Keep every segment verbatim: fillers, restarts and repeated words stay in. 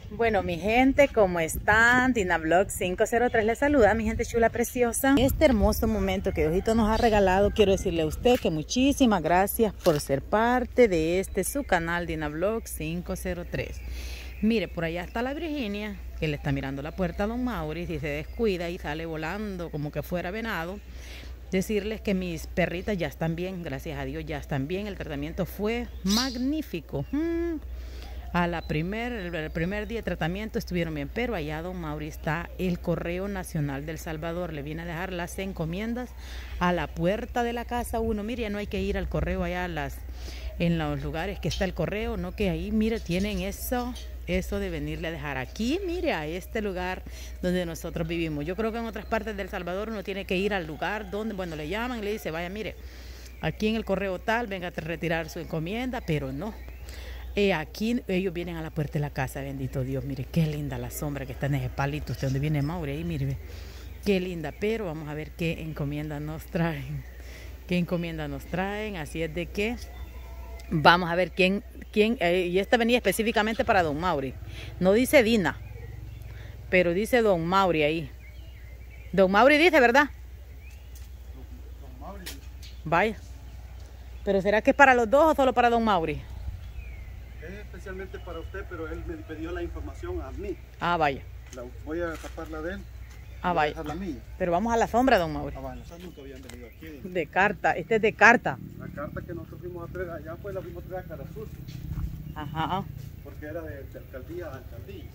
Bueno, mi gente, ¿cómo están? Dinavlog cinco cero tres les saluda, mi gente chula preciosa. Este hermoso momento que Diosito nos ha regalado, quiero decirle a usted que muchísimas gracias por ser parte de este su canal Dinavlog cinco cero tres. Mire, por allá está la Virginia, que le está mirando la puerta a don Mauricio y se descuida y sale volando como que fuera venado. Decirles que mis perritas ya están bien, gracias a Dios ya están bien. El tratamiento fue magnífico. Hmm. A la primer, el primer día de tratamiento estuvieron bien, pero allá don Mauri está el Correo Nacional del Salvador. Le viene a dejar las encomiendas a la puerta de la casa uno. Mire, ya no hay que ir al correo allá a las, en los lugares que está el correo, no, que ahí, mire, tienen eso, eso de venirle a dejar aquí, mire, a este lugar donde nosotros vivimos. Yo creo que en otras partes del Salvador uno tiene que ir al lugar donde, bueno, le llaman y le dice, vaya, mire, aquí en el correo tal, venga a retirar su encomienda, pero no. Eh, aquí ellos vienen a la puerta de la casa, bendito Dios, mire qué linda la sombra que está en ese palito, usted donde viene Mauri, ahí mire, qué linda, pero vamos a ver qué encomienda nos traen, qué encomienda nos traen, así es de que vamos a ver quién, quién eh, y esta venía específicamente para don Mauri, no dice Dina, pero dice don Mauri ahí, don Mauri dice, ¿verdad? Don Mauri. Vaya, pero ¿será que es para los dos o solo para don Mauri? Es especialmente para usted, pero él me pidió la información a mí. Ah, vaya. La, voy a tapar la de él. Ah, voy a vaya. dejar la mía. Pero vamos a la sombra, don Mauri. Ah, vaya, esas nunca habían venido aquí. De carta, este es de carta. La carta que nosotros fuimos a traer allá fue la fuimos a traer a Carazul, Ajá. porque era de, de alcaldía a alcaldía.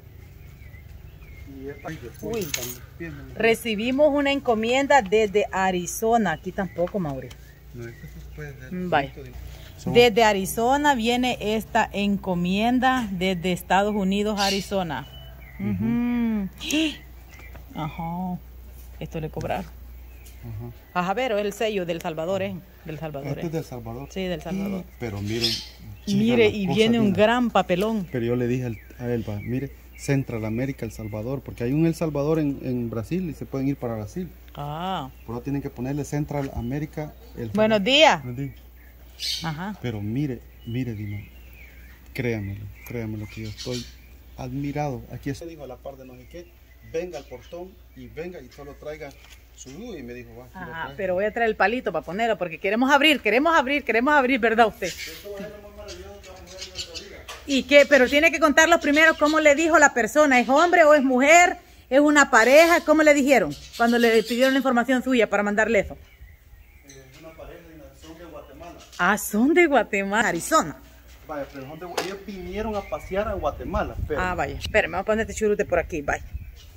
Y esta Uy. también. Recibimos una encomienda desde Arizona. Aquí tampoco, Mauri. No, esto es pues de, Vaya. Son... Desde Arizona viene esta encomienda desde Estados Unidos, Arizona. Uh-huh. Ajá. Esto le cobraron. Ajá. Ajá, pero es el sello del Salvador, ¿eh? Del Salvador. Este ¿eh? es del Salvador. Sí, del Salvador. Pero miren. Mire, y viene un mira. gran papelón. Pero yo le dije al, a él, va, mire, Central América, El Salvador, porque hay un El Salvador en, en Brasil y se pueden ir para Brasil. Ah. Pero tienen que ponerle Central América. El Buenos días. Buenos días. Ajá. Pero mire, mire, Dino, créamelo, créamelo que yo estoy admirado. Aquí se dijo a la par de no sé qué, venga al portón y venga y solo traiga su luz y me dijo, va. Ajá, pero voy a traer el palito para ponerlo porque queremos abrir, queremos abrir, queremos abrir, ¿verdad usted? ¿Y qué? Pero tiene que contarlos primero cómo le dijo la persona, ¿es hombre o es mujer? ¿Es una pareja? ¿Cómo le dijeron cuando le pidieron la información suya para mandarle eso? Es una pareja y son de Guatemala. Ah, son de Guatemala, Arizona. Vaya, pero son de, ellos vinieron a pasear a Guatemala. Pero... Ah, vaya, espérame, vamos a poner este churute por aquí, vaya.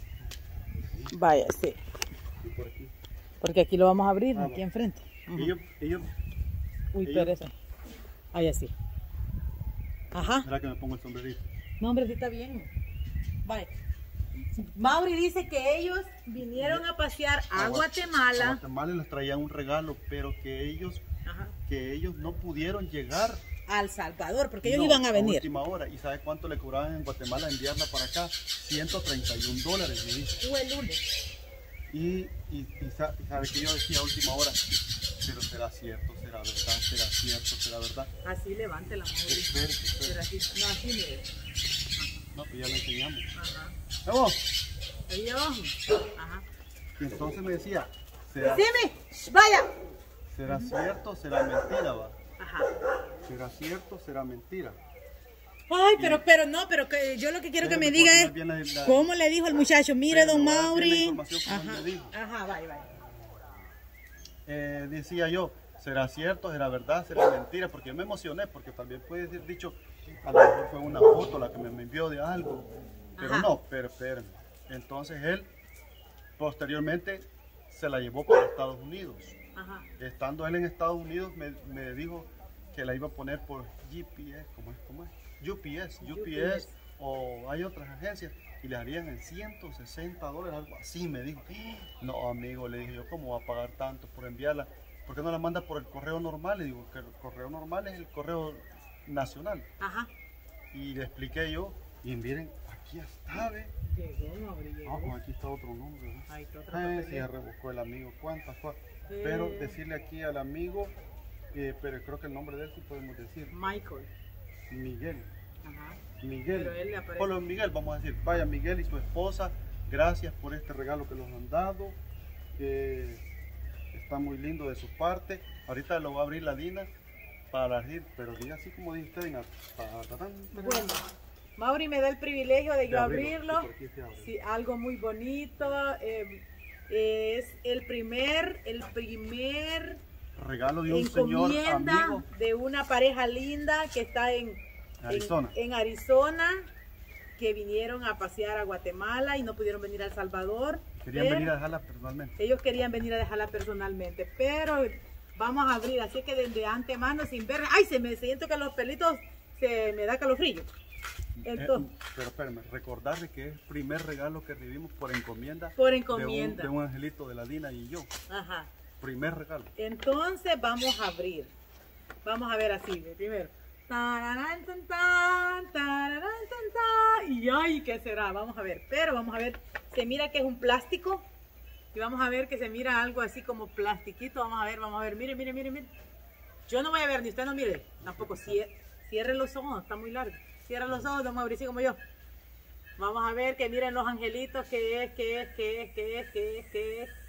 Vaya, sí. Y por aquí. Porque aquí lo vamos a abrir, Ah, aquí va. enfrente. Uh-huh. Ellos, ellos, Uy, ellos... pereza. Ahí así. Ajá. ¿Será que me pongo el sombrerito? No, hombre, sí está bien. Vaya. Mauri dice que ellos vinieron a pasear a, a Guatemala. A Guatemala les traían un regalo, pero que ellos, Ajá. que ellos no pudieron llegar Al Salvador, porque ellos no, iban a venir. A última hora. ¿Y sabe cuánto le cobraban en Guatemala enviarla para acá? ciento treinta y un dólares, me dijo. Fue el lunes. Y, y, y sabe que yo decía a última hora, pero será cierto, será verdad, será cierto, será verdad. Así levante la mano. Espere, espere. Pero así, no, así mire. No, pues ya lo enseñamos. Ajá. ¡Vamos! Ahí abajo. Ajá. Y entonces me decía, ¿será, Dime, vaya. será cierto, será mentira, va? Ajá. ¿Será cierto, será mentira? Ay, pero, pero no, pero que yo lo que quiero que me Déjame diga continuar es, bien la- la- ¿cómo le dijo el muchacho? Mire, Pero don me voy a dar bien la Mauri. información que él Ajá. me dijo. Ajá, vaya, vaya. Eh, decía yo, ¿será cierto, será verdad, será mentira? Porque yo me emocioné, porque también puede ser dicho, a lo mejor fue una foto la que me, me envió de algo, pero Ajá. no, pero espérame. Entonces él, posteriormente, se la llevó para Estados Unidos. Ajá. Estando él en Estados Unidos, me, me dijo que la iba a poner por G P S, ¿cómo es? ¿Cómo es? U P S, U P S, o hay otras agencias, y le harían en ciento sesenta dólares, algo así, me dijo. No, amigo, le dije yo, ¿cómo va a pagar tanto por enviarla? ¿Por qué no la manda por el correo normal? Le digo, que el correo normal es el correo nacional. Ajá. Y le expliqué yo, y miren, aquí está, ¿ve? Llegó, Mauri, llegó. Ah, pues aquí está otro nombre, ¿no? Ahí está otro Eh, papeleo. sí, ya rebuscó el amigo, cuántas cosas. Eh. Pero decirle aquí al amigo, eh, pero creo que el nombre de él sí podemos decir, Michael. Miguel. Ajá. Miguel. Pero él le aparece. Solo Miguel, vamos a decir. Vaya, Miguel y su esposa, gracias por este regalo que nos han dado. Que está muy lindo de su parte. Ahorita lo va a abrir la Dina para ir, pero diga así como dice usted, Dina. Bueno, Mauri me da el privilegio de yo De abrirlo. abrirlo. Sí, por aquí se abre. Sí, algo muy bonito. Eh, es el primer, el primer Regalo de un señor encomienda amigo. de una pareja linda que está en Arizona. En, en Arizona, que vinieron a pasear a Guatemala y no pudieron venir a El Salvador. Querían pero venir a dejarla personalmente. Ellos querían venir a dejarla personalmente, pero vamos a abrir, así que desde antemano, sin ver, ay, se me siento que los pelitos se me da calofrío. Entonces, Eh, pero espérame, recordarle que es el primer regalo que recibimos por encomienda. Por De encomienda. un, de un angelito de la Dina y yo. Ajá. Primer regalo. Entonces vamos a abrir. Vamos a ver así, de primero. Tararán, tan, tan, tararán, tan, tan. Y ay, ¿qué será? Vamos a ver. Pero vamos a ver. Se mira que es un plástico. Y vamos a ver que se mira algo así como plastiquito. Vamos a ver, vamos a ver. Mire, mire, mire, mire. Yo no voy a ver, ni usted no mire. Tampoco. Cierre, cierre los ojos, está muy largo. Cierre los ojos, don Mauricio, como yo. Vamos a ver que miren los angelitos. ¿Qué es? ¿Qué es? ¿Qué es? ¿Qué es? ¿Qué es? ¿Qué es?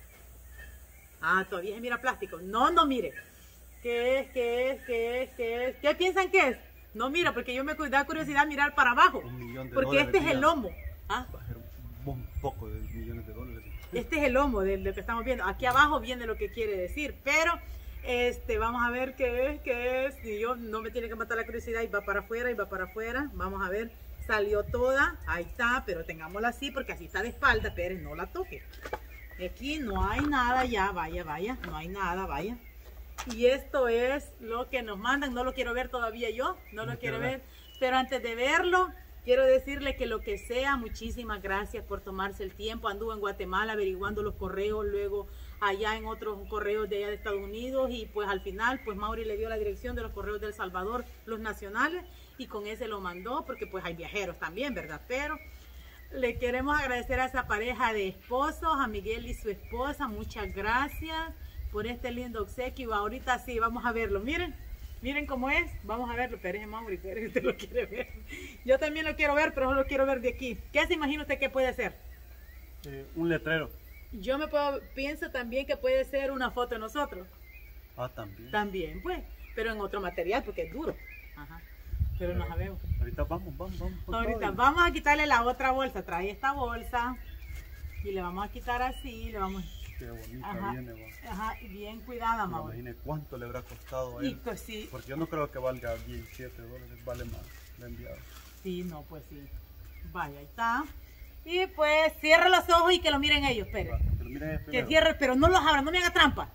Ah, todavía se mira plástico. No, no mire. ¿Qué es? ¿Qué es? ¿Qué es? ¿Qué es? ¿Qué piensan que es? No mira, porque yo me da curiosidad mirar para abajo. Un millón de porque dólares, este es el mira. lomo. ¿Ah? Va a ser un poco de millones de dólares. Este es el lomo de lo que estamos viendo. Aquí abajo viene lo que quiere decir. Pero este, vamos a ver qué es, qué es. Y yo no me tiene que matar la curiosidad. Y va para afuera, y va para afuera. Vamos a ver. Salió toda. Ahí está. Pero tengámosla así porque así está de espalda. Pero no la toque. Aquí no hay nada ya. Vaya, vaya. No hay nada, vaya. Y esto es lo que nos mandan. No lo quiero ver todavía yo. No lo No quiero quiero ver. ver. Pero antes de verlo, quiero decirle que lo que sea, muchísimas gracias por tomarse el tiempo. Anduvo en Guatemala averiguando los correos, luego allá en otros correos de allá de Estados Unidos. Y pues al final, pues Mauri le dio la dirección de los correos de El Salvador, los nacionales. Y con ese lo mandó, porque pues hay viajeros también, ¿verdad? Pero le queremos agradecer a esa pareja de esposos, a Miguel y su esposa. Muchas gracias por este lindo obsequio. Ahorita sí, vamos a verlo. Miren, miren cómo es. Vamos a verlo. Espérese, Mauri, espérese, usted lo quiere ver. Yo también lo quiero ver, pero no lo quiero ver de aquí. ¿Qué se imagina usted que puede ser? Eh, un letrero. Yo me puedo, pienso también que puede ser una foto de nosotros. Ah, también. También, pues, pero en otro material, porque es duro. Ajá. Pero no sabemos. Ahorita vamos, vamos, vamos. con Ahorita todo. vamos a quitarle la otra bolsa. Trae esta bolsa y le vamos a quitar así. Le vamos. Qué bonita Ajá, viene, va. ajá, y bien cuidada, Me Mauri. imagine cuánto le habrá costado a Y él. pues sí, Porque yo no creo que valga diecisiete dólares, vale más la enviada. sí, no, pues sí. Vaya, ahí está. Y pues cierra los ojos y que lo miren ellos, espere. Va, pero miren el Que primero. cierre, pero no los abra, no me haga trampa.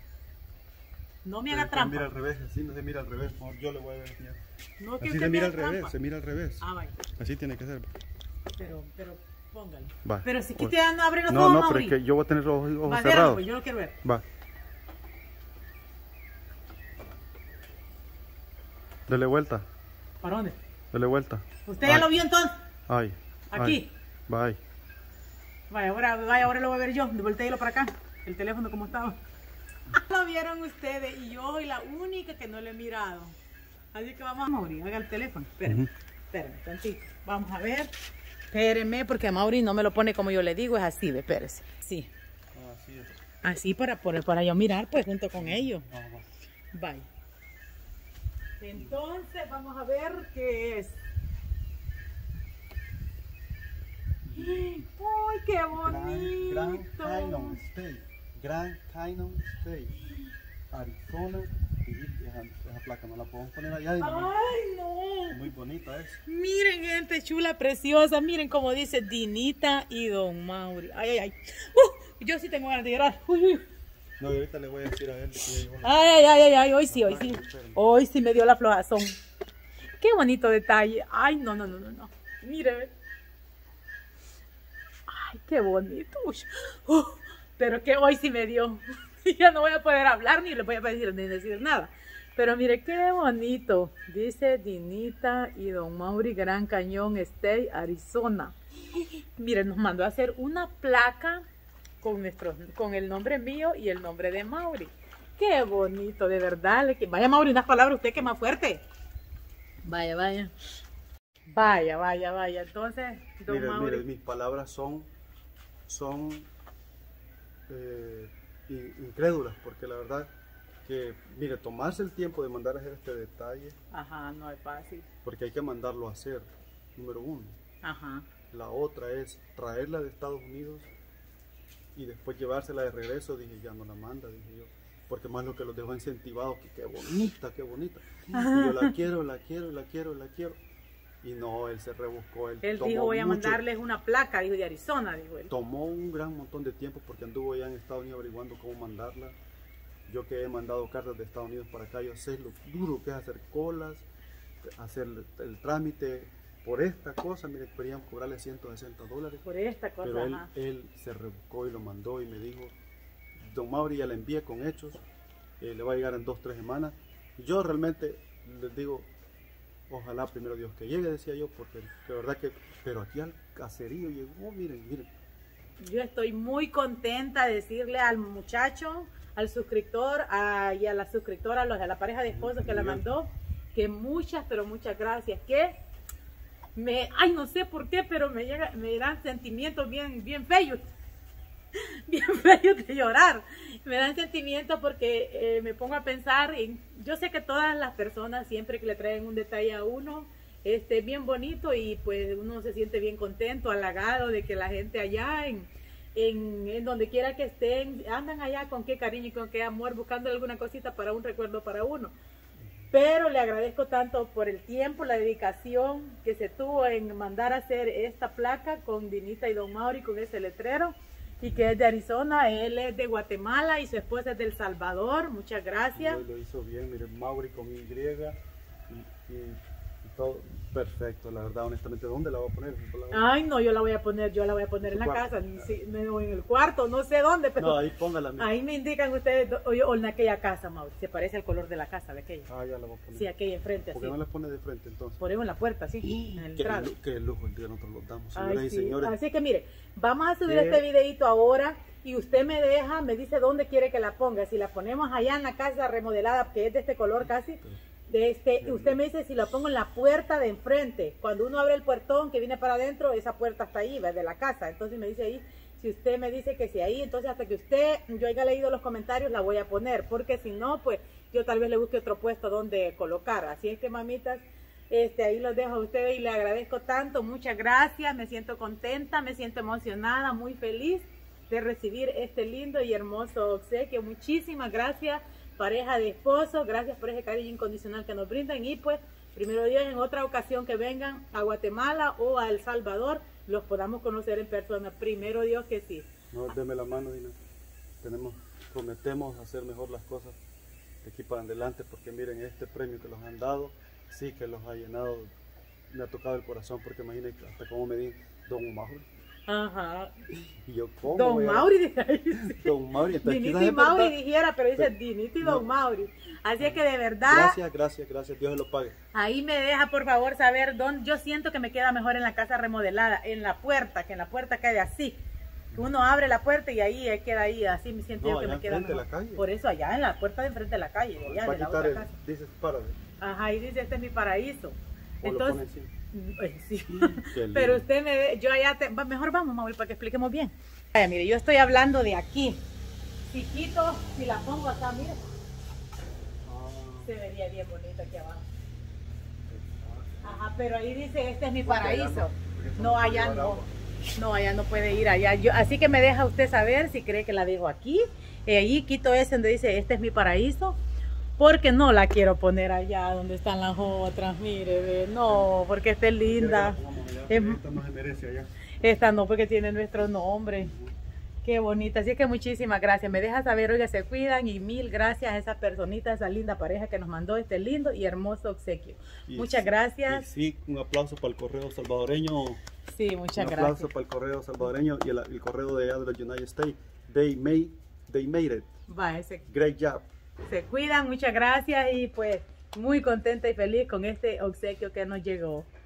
No me Pero haga que Mira al trampa. revés, así no se mira al revés. Mejor yo le voy a enseñar. No que Así usted se me mira haga al revés, trampa. se mira al revés. Ah, vaya. Así tiene que ser. Pero, pero póngale. Va. Pero si quite no abre los No, ojos, no, pero Mauri. es que yo voy a tener los ojos, ojos Va, ciérralo, cerrados. pues yo lo quiero ver. Va. Dele vuelta, ¿Para dónde? dele vuelta. ¿Usted ya Ay. lo vio entonces? Ay. Aquí. Ay. Bye. Vaya, ahora, vaya, ahora lo voy a ver yo. Volteélo para acá. El teléfono como estaba. Lo vieron ustedes y yo soy la única que no lo he mirado. Así que vamos a Mauri, haga el teléfono. Espérenme, Ujú. espérenme, tantito. Vamos a ver. Espérenme, porque Mauri no me lo pone como yo le digo, es así, ve, espérese. Sí, Ah, así es. así para, para, para yo mirar, pues, junto con ellos. Ah, va. Vaya. Entonces, vamos a ver qué es. ¡Ay, qué bonito! Grand, Grand Canyon State. Grand Canyon State. Arizona. Y esa, esa placa no la podemos poner allá. ¡Ay, no! Muy bonita es. Miren, gente chula, preciosa. Miren cómo dice Dinita y Don Mauri. Ay, ay, ay. Uh, yo sí tengo ganas de llorar. Uy, uy. No, y ahorita le voy a decir a él que ya llegó la... Ay, ay, ay, ay, ay. Hoy sí, hoy sí. Hoy sí me dio la flojazón. Qué bonito detalle. Ay, no, no, no, no, no. Miren. Ay, qué bonito. Uy. Uh, pero que hoy sí me dio. Ya no voy a poder hablar ni le voy a decir, ni decir nada. Pero mire qué bonito. Dice Dinita y Don Mauri, Gran Cañón State, Arizona. Miren, nos mandó a hacer una placa con, nuestro, con el nombre mío y el nombre de Mauri. Qué bonito, de verdad. Vaya, Mauri, unas palabras usted que es más fuerte. Vaya, vaya. Vaya, vaya, vaya. Entonces, don Mire, Mauri. mire, mis palabras son, son eh, in- incrédulas, porque la verdad que, mire, tomarse el tiempo de mandar a hacer este detalle, Ajá, no es fácil. porque hay que mandarlo a hacer, número uno. Ajá. La otra es traerla de Estados Unidos y después llevársela de regreso. Dije, ya no la manda, dije yo, porque más lo que los dejó incentivados, que qué bonita, qué bonita. Y yo la quiero, la quiero, la quiero, la quiero. Y no, él se rebuscó. Él, Él tomó dijo, voy a mucho- mandarles una placa, dijo, de Arizona, dijo él. Tomó un gran montón de tiempo porque anduvo ya en Estados Unidos averiguando cómo mandarla. Yo que he mandado cartas de Estados Unidos para acá, yo sé lo duro que es hacer colas, hacer el trámite. Por esta cosa, mire, querían cobrarle ciento sesenta dólares. Por esta cosa, Pero él, ajá. él se rebuscó y lo mandó y me dijo, don Mauri, ya la envié con hechos, eh, le va a llegar en dos, tres semanas. Y yo realmente les digo, ojalá primero Dios que llegue, decía yo, porque de verdad que, pero aquí al caserío llegó, miren, miren. Yo estoy muy contenta de decirle al muchacho, al suscriptor a, y a la suscriptora, a, los, a la pareja de esposos que la Bien. mandó, que muchas, pero muchas gracias. Que me, ay, no sé por qué, pero me llega, me dan sentimientos bien, bien feos, bien feos de llorar. Me dan sentimientos porque eh, me pongo a pensar en, yo sé que todas las personas siempre que le traen un detalle a uno, este, bien bonito y pues uno se siente bien contento, halagado de que la gente allá en, en, en donde quiera que estén, andan allá con qué cariño y con qué amor, buscando alguna cosita para un recuerdo para uno. Pero le agradezco tanto por el tiempo, la dedicación que se tuvo en mandar a hacer esta placa con Dinita y don Mauri, con ese letrero, y que es de Arizona, él es de Guatemala y su esposa es del Salvador. Muchas gracias. Lo, lo hizo bien, miren, Mauri con Y y, y, y todo perfecto, la verdad, honestamente. ¿Dónde la voy a poner? Ay, no, yo la voy a poner, yo la voy a poner en la cuarto. casa, ni si- no, en el cuarto, no sé dónde, pero No, ahí póngala. mira. ahí me indican ustedes, o, o en aquella casa, Mauri, se parece al color de la casa de aquella. Ah, ya la voy a poner. Sí, aquella enfrente, ¿Por así. qué no la pone de frente entonces? Ponemos en la puerta, así, en el Qué, entrada. lu- qué lujo el día nosotros los damos, Ay, señoras y sí. señores. Así que mire, vamos a subir ¿Qué? este videito ahora y usted me deja, me dice dónde quiere que la ponga. Si la ponemos allá en la casa remodelada, que es de este color casi, de este, usted me dice si la pongo en la puerta de enfrente. Cuando uno abre el puertón que viene para adentro, esa puerta está ahí, ¿ves? De la casa. Entonces me dice ahí, si usted me dice que si ahí, entonces hasta que usted, yo haya leído los comentarios, la voy a poner. Porque si no, pues yo tal vez le busque otro puesto donde colocar. Así es que, mamitas, Este, ahí los dejo a ustedes y le agradezco tanto, muchas gracias, me siento contenta, me siento emocionada, muy feliz de recibir este lindo y hermoso obsequio. Muchísimas gracias, pareja de esposos, gracias por ese cariño incondicional que nos brindan y pues, primero Dios, en otra ocasión que vengan a Guatemala o a El Salvador, los podamos conocer en persona, primero Dios que sí. No, deme la mano, Dina. Tenemos, prometemos hacer mejor las cosas de aquí para adelante, porque miren, este premio que los han dado, sí que los ha llenado, me ha tocado el corazón, porque imaginen hasta cómo me di Don Mauri. Ajá. Y yo, ¿cómo? Don voy a- Mauri, dice ahí, sí. Don Mauri, entonces, Dinito quizás y es Mauri verdad. dijera, pero dice Pero- Dinito y no. Don Mauri. Así es que de verdad, Gracias, gracias, gracias, Dios se lo pague. ahí me deja por favor saber dónde. Yo siento que me queda mejor en la casa remodelada, en la puerta, que en la puerta quede así. Que uno abre la puerta y ahí eh, queda ahí, así me siento No, yo que allá me queda enfrente de mejor. la calle. Por eso allá en la puerta de enfrente de la calle, de allá Va a de la quitar otra el, casa. dice, párate, Ajá, y dice, este es mi paraíso. o lo pone Entonces, encima. eh, sí. Qué lindo. Pero usted me ve, yo allá, te, va, mejor vamos, Mauri, para que expliquemos bien. Vaya, mire, yo estoy hablando de aquí. Si quito, si la pongo acá, mire, Ah, se vería bien bonito aquí abajo. Ajá, pero ahí dice, este es mi Porque allá paraíso. no, porque eso No, no puede allá llevar no. agua. No, allá no puede ir allá. Yo, así que me deja usted saber si cree que la dejo aquí. Y ahí quito ese donde dice, este es mi paraíso. Porque no la quiero poner allá donde están las otras. Mire, ve, no, porque esta es linda. Quiere que la pongamos allá, Es- porque esta no se merece allá. Esta no, porque tiene nuestro nombre. Qué bonita. Así que muchísimas gracias. Me deja saber, oiga, se cuidan. Y mil gracias a esa personita, a esa linda pareja que nos mandó este lindo y hermoso obsequio. Y Muchas sí- gracias. y sí, un aplauso para el correo salvadoreño. Sí, muchas un aplauso gracias. para el correo salvadoreño y el, el correo de allá de los United States. They made, they made it. Va, se, Great job. se cuidan, muchas gracias y pues muy contenta y feliz con este obsequio que nos llegó.